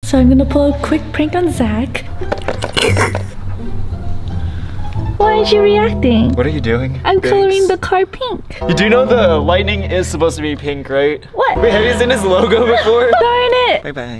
So I'm gonna pull a quick prank on Zach. Why aren't you reacting? What are you doing? I'm coloring the car pink. You do know the lightning is supposed to be pink, right? What? Wait, have you seen his logo before? Darn it! Bye-bye.